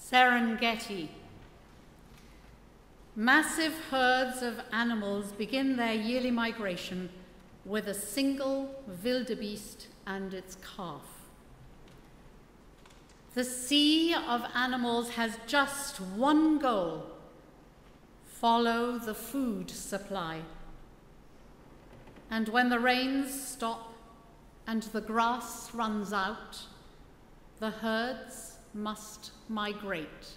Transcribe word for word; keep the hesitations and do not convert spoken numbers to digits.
Serengeti. Massive herds of animals begin their yearly migration with a single wildebeest and its calf. The sea of animals has just one goal: follow the food supply. And when the rains stop and the grass runs out, the herds must migrate.